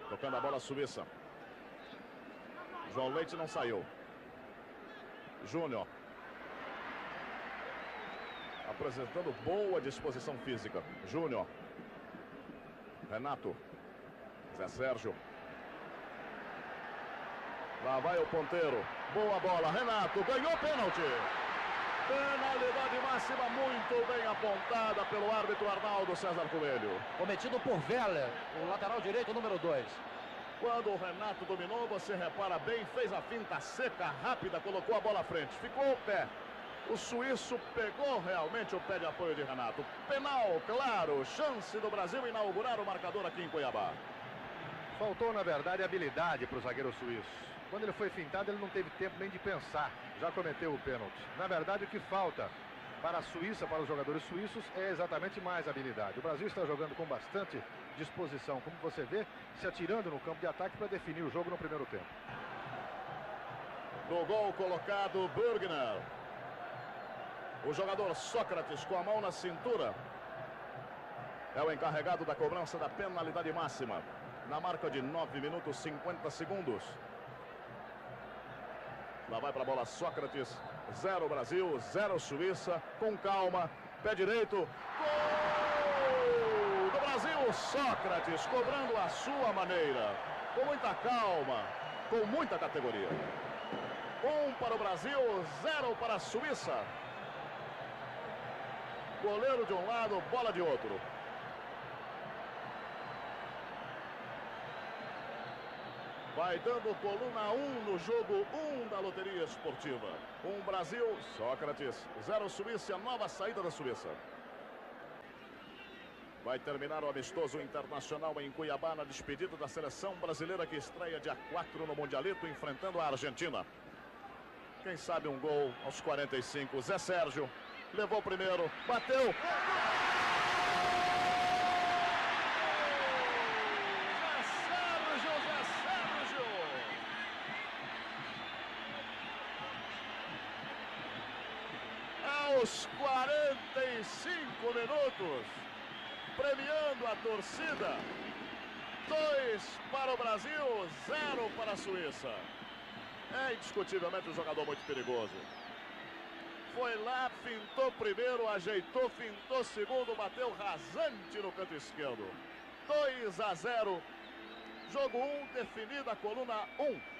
Tocando a bola a Suíça. João Leite não saiu. Júnior. Apresentando boa disposição física. Júnior. Renato. Zé Sérgio. Lá vai o ponteiro. Boa bola. Renato ganhou pênalti. Penalidade máxima muito bem apontada pelo árbitro Arnaldo César Coelho. Cometido por Weller, o lateral direito número 2. Quando o Renato dominou, você repara bem, fez a finta seca, rápida, colocou a bola à frente. Ficou o pé. O suíço pegou realmente o pé de apoio de Renato. Penal, claro. Chance do Brasil inaugurar o marcador aqui em Cuiabá. Faltou, na verdade, habilidade para o zagueiro suíço. Quando ele foi fintado, ele não teve tempo nem de pensar. Já cometeu o pênalti. Na verdade, o que falta para a Suíça, para os jogadores suíços, é exatamente mais habilidade. O Brasil está jogando com bastante disposição, como você vê, se atirando no campo de ataque para definir o jogo no primeiro tempo. No gol colocado, Burgner. O jogador Sócrates com a mão na cintura é o encarregado da cobrança da penalidade máxima. Na marca de 9 minutos e 50 segundos. Lá vai para a bola Sócrates. 0 Brasil, 0 Suíça. Com calma. Pé direito. Gol do Brasil. Sócrates cobrando a sua maneira. Com muita calma. Com muita categoria. 1 para o Brasil, 0 para a Suíça. Goleiro de um lado, bola de outro. Vai dando coluna 1 no jogo 1 da loteria esportiva. 1 Brasil, Sócrates. 0 Suíça, nova saída da Suíça. Vai terminar o amistoso internacional em Cuiabá na despedida da seleção brasileira que estreia dia 4 no Mundialito enfrentando a Argentina. Quem sabe um gol aos 45. Zé Sérgio levou o primeiro, bateu. Aos 45 minutos, premiando a torcida, 2 para o Brasil, 0 para a Suíça. É indiscutivelmente um jogador muito perigoso. Foi lá, fintou primeiro, ajeitou, fintou segundo, bateu rasante no canto esquerdo. 2-0, jogo 1, definida a coluna 1.